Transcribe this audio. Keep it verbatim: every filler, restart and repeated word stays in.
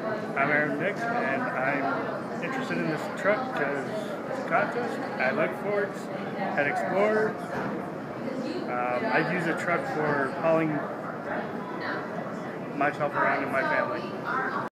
I'm Aaron Mick, and I'm interested in this truck because it's a contest. I like Fords, had Explorer. Um, I use a truck for hauling myself around in my family.